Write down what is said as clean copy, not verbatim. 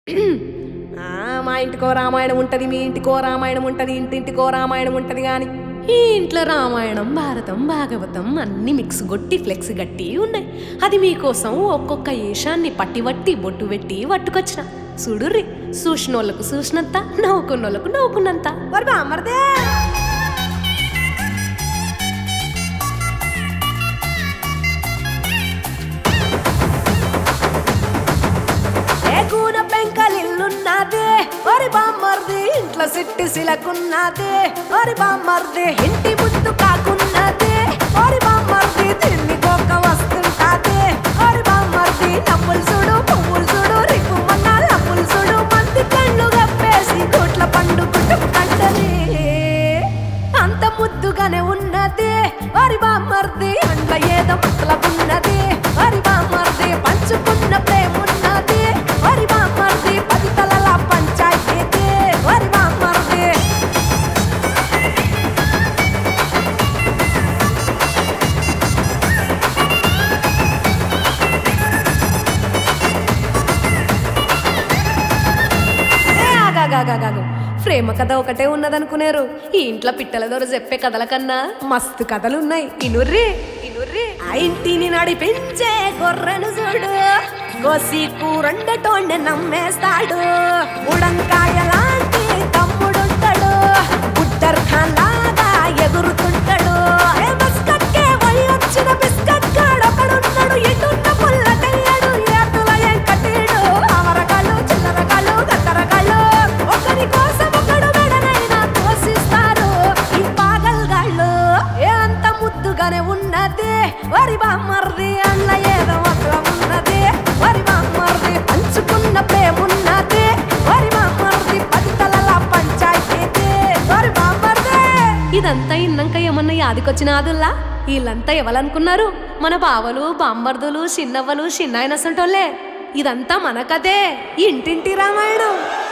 మా ఇంటికో రామాయణం ఉంటుంది, మీ ఇంటికో రామాయణం ఉంటుంది, ఇంటింటికో రామాయణం ఉంటుంది. కానీ ఈ ఇంట్లో రామాయణం, భారతం, భాగవతం అన్ని మిక్స్ గొట్టి ఫ్లెక్స్ గట్టి ఉన్నాయి. అది మీకోసం ఒక్కొక్క ఏషాన్ని పట్టివట్టి బొట్టు పెట్టి పట్టుకొచ్చిన. చూడుర్రి, చూసినోళ్ళకు చూసినంత, నవ్వుకున్నోళ్ళకు నవ్వుకున్నంత. మరి బామ్మర్దే పెంకలిల్లున్నదే, ఒరి బామ్మర్ది ఇంట్లో సిట్టి సిలకున్నదే, ఒరి బామ్మర్ది ఇంటి ముద్దు కాకున్నదే, ఒరి బామ్మర్ది తిండి కోక వస్తుంటాదే, ఒరి బామ్మర్ది నవ్వులు చూడు పువ్వులు చూడు రిపు మొన్న నవ్వులు చూడు మంది కళ్ళు గప్పేసి కోట్ల పండు కుట్టుకుంటది. అంత ముద్దుగానే ఉన్నదే ఒరి బామ్మర్ది, అంట ఏదో మతలబున్నది, ఒరి బామ్మర్ది పంచుకున్న ప్రేమున్నది, ఒరి బామ్మర్ది పది తలల పంచాయతీ, ఒరి బామ్మర్ది. ప్రేమ కథ ఒకటే ఉన్నదనుకునేరు, ఈ ఇంట్లో పిట్టల దొర చెప్పే కథల కన్నా మస్తు కథలున్నాయి. ఇనుర్రి ఇనుర్రి. ఆ ఇంటిని నడిపించే గొర్రెను చూడు, కోసి కూరండటోండి నమ్మేస్తాడు. ఉడంకాయ లాంటి తమ్ముడుంటాడు, బుట్టర్ ఖాన్ లాగా ఎగురుతుంటాడు. బిస్కట్కే వచ్చిన బిస్కట్ గాడొకడున్నాడు, ఎటున్న పుల్లటయ్యాడు, ఏతుల ఎంకటీడు. అవరగాళ్ళు చిల్లరగాళ్ళు గత్తరగాళ్ళు, ఒకరి కోసం ఒకడు మెడనైనా తోసిస్తారు ఈ పాగల్గాళ్ళు. ఏ అంత ముద్దుగానే ఉన్నది వరి బామ్మర్ది, అన్న ఏదో అట్లా ఉన్నది వరి బామ్మర్ది పంచుకున్న ప్రేమున్నది, వరి బామ్మర్ది పది తలల పంచాయతీ, వరి బామ్మర్ది. ఇదంతా ఇన్నాక ఏమన్నా యాదికొచ్చినాదుల్లా? వీళ్ళంతా ఎవరనుకున్నారు? మన బావలు బామ్మర్దులు చిన్నవ్వలు చిన్నాయనసంటోళ్ళే. ఇదంతా మన కథే, ఇంటింటి రామాయణం.